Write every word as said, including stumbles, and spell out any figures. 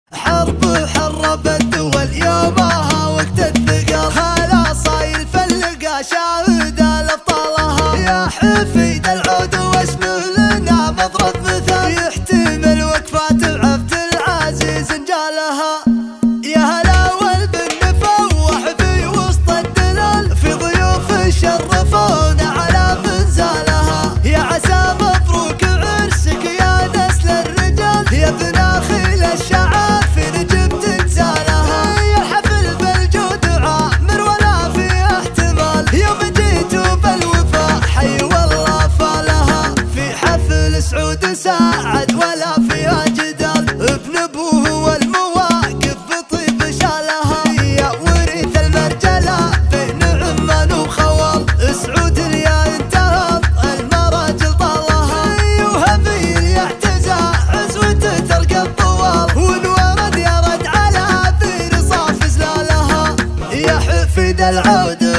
حرب حرب الدول يومها وقت الثقل، هلا صاير فلقى شاهد لابطالها. يا حفيد العود واسمه لنا مضرب مثال، يحتمل وقفات عبد العزيز نجالها. يا هلا والبن فوح في وسط الدلال، في ضيوف شرفونا على منزالها. يا عسى مبروك عرسك يا نسل الرجال، يا ابن خيل الشعار في نجم تنزالها. يا حفل بالجود عامر ولا في احتمال، يوم جيتوا بالوفاء حي والله فالها. في حفل سعود ساعد ولا فيها جدال، ابن ابوه والمواقف بطيب شالها. يا وريث المرجله بين عمان وخوال، سعود يا انتهض المراجل طالها. وهبيل يعتزى عزوته ترقى الطوال، والورد يرد على بير صاف زلالها. يا حفيد العود